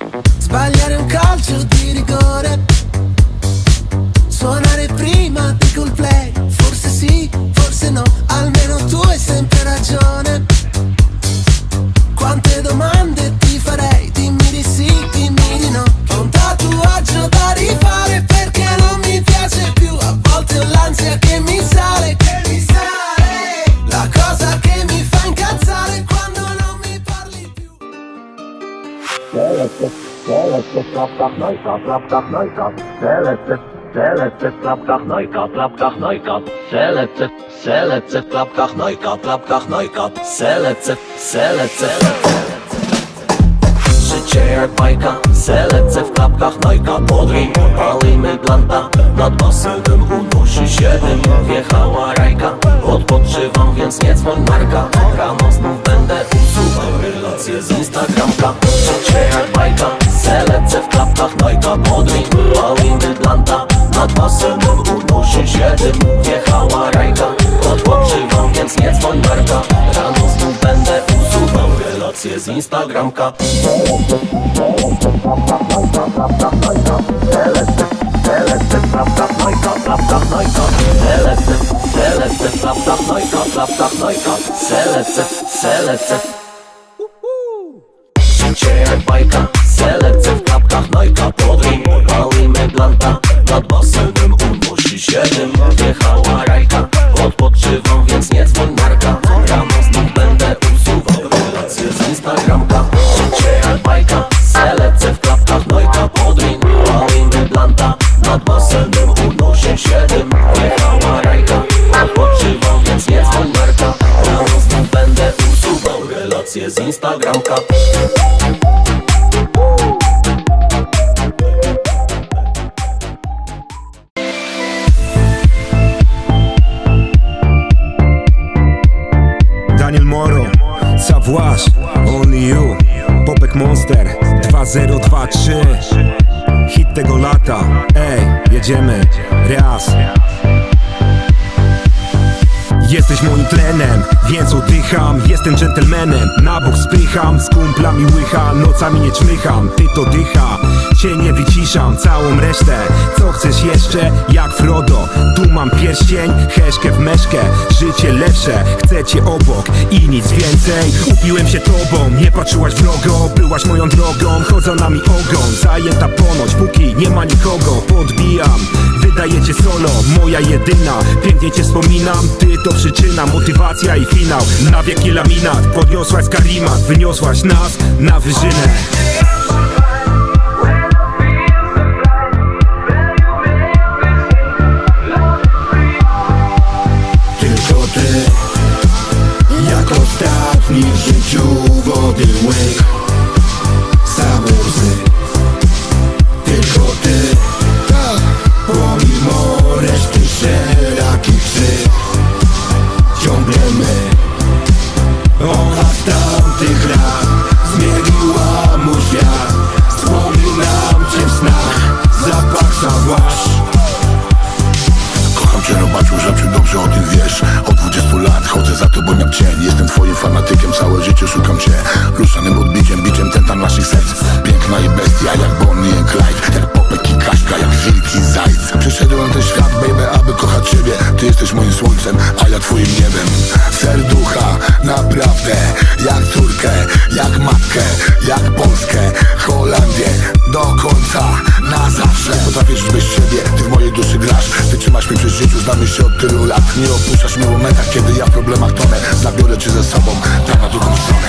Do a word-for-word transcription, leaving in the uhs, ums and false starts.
Sbagliare un calcio di rigore, suonare prima di Coldplay. Forse sì, forse no, almeno tu hai sempre ragione. Quante domande ti farei, dimmi di sì, dimmi di no. Ho un tatuaggio da rifare perché non mi piace più. A volte ho l'ansia che mi sale, che mi sale. La cosa che mi fa incazzare quando non mi parli più. Klapkach, Neukat, Klapkach, Neukat, Selece, Selece, Klapkach, Neukat, Klapkach, Neukat, Selece, Selece, Klapkach, Neukat, Klapkach, Neukat, Selece, Selece. Życie jak bajka, Selece w klapkach Neukat. Podryj, palimy blanta, nad basenem unosi się dym. Wjechała rajka, odpoczywam, więc nie dzwoń Marka. Rano znów będę usuwał relacje z Instagramka. Życie jak bajka, Selece w klapkach Neukat. Podryj, palimy blanta, nad basenem unosi się dym. Wjechała rajka, odpoczywam, więc nie dzwoń Marka. Rano znów będę usuwał relacje z Instagramka. Życie jak bajka, Selece w klapkach Neukat. Podryj, palimy blanta, nad basenem unosi się dym. Wjechała rajka, odpoczywam, więc nie dzwoń Marka. Rano znów będę usuwał relacje z Instagramka. Życie jak bajka, Selece w klapkach Neukat. Podryj, palimy blanta, nad basenem unosi się dym. Wjechała rajka, odpoczywam, więc nie dzwoń Marka. Rano znów będę usuwał relacje z Instagramka. Daniel Moro, Savoir, Only You, Popek Monster, dwa zero dwa trzy. Hit tego lata, ej, jedziemy, raz. Jesteś moim tlenem, więc oddycham. Jestem dżentelmenem, na bok spycham. Z kumplami łycha, nocami nie czmycham. Ty to dycha, cię nie wyciszam. Całą resztę, co chcesz jeszcze? Jak Frodo, tu mam pierścień. Heszkę w meszkę, życie lepsze. Chcę cię obok i nic więcej. Upiłem się tobą, nie patrzyłaś wrogo. Byłaś moją drogą, chodzą nami ogon. Zajęta ponoć, póki nie ma nikogo. Podbijam, wydaje cię solo, moja jedyna. Pięknie cię wspominam, ty to przyczyna, motywacja i finał. Na wieki laminat, podniosłaś z karimat. Wyniosłaś nas na wyżynę. Tylko ty, jak ostatni w życiu wody łyk. Same łzy. Tylko ty, pomimo reszty szerakich krzywd. Ciągle my. Ona z tamtych lat zmieniła mu świat. Wspominam cię w snach, zapach Savoir. Kocham cię, robaciu, żabciu, dobrze o tym wiesz. Od dwudziestu lat chodzę za tobą jak cień. Jestem twoim fanatykiem, całe życie szukam cię. Ruszanym odbiciem, biciem tentan naszych serc. Piękna i bestia, jak Bonnie i Clyde. Jak Popek i Kaśka, jak wilk i zajc. Przyszedłem na ten świat, baby, aby kochać ciebie. Ty jesteś moim słońcem, a ja twoim niebem. Serducha, naprawdę, jak córkę, jak matkę, jak Polskę, Holandię, do końca, na zawsze. Potrafisz żyć bez siebie, ty w mojej duszy grasz. Wytrzymasz mnie przy życiu, znamy się od tylu lat. Nie opuszczasz mnie w momentach, kiedy ja w problemach tonę. Zabiorę cię ze sobą, tam na drugą stronę.